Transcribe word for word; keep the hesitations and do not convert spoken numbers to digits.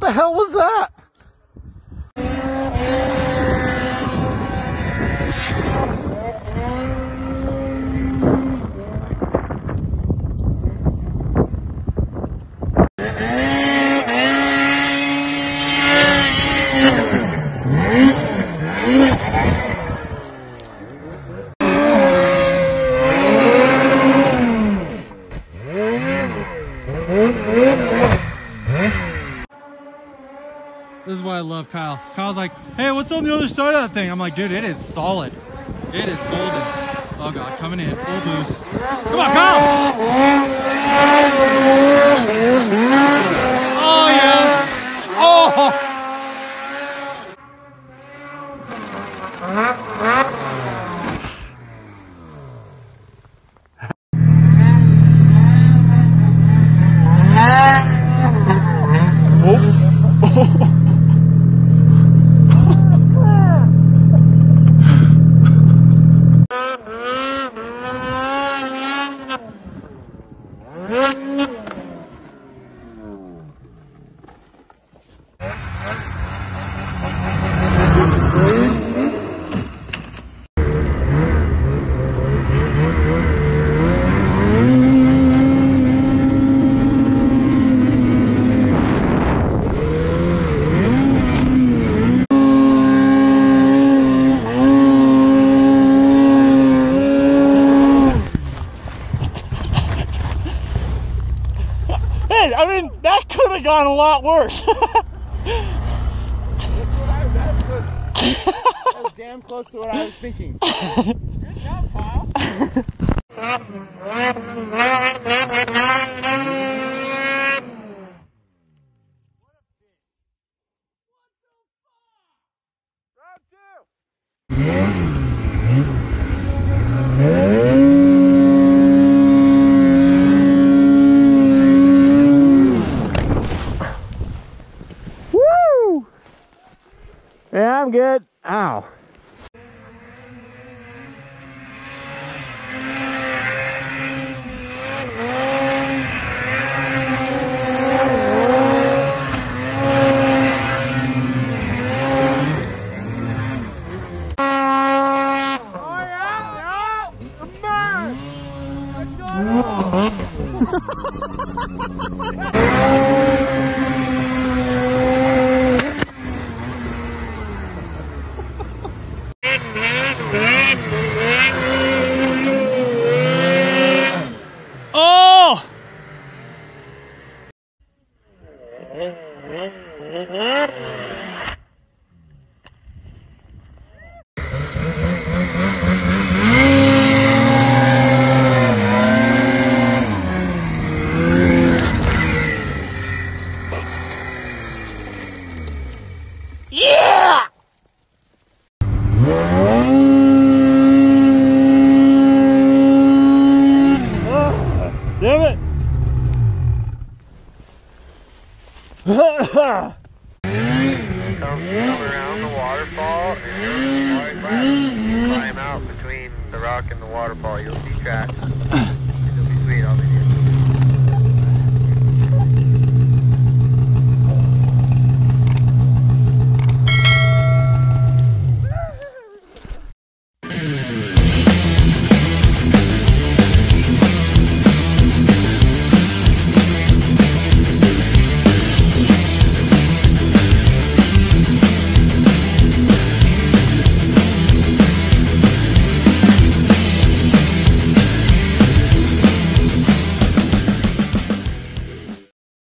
the hell was that? This is why I love Kyle. Kyle's like, hey, what's on the other side of that thing? I'm like, dude, it is solid. It is golden. Oh God, coming in, full boost. Come on, Kyle! Oh yeah! Oh! I mean, that could have gone a lot worse. That was damn close to what I was thinking. Good job, Kyle. Woo! Yeah, I'm good. Ow. Oh! Yeah! Damn it! Come, come around the waterfall and you'll slide left. Climb out between the rock and the waterfall. You'll see tracks. It'll be sweet. I'll be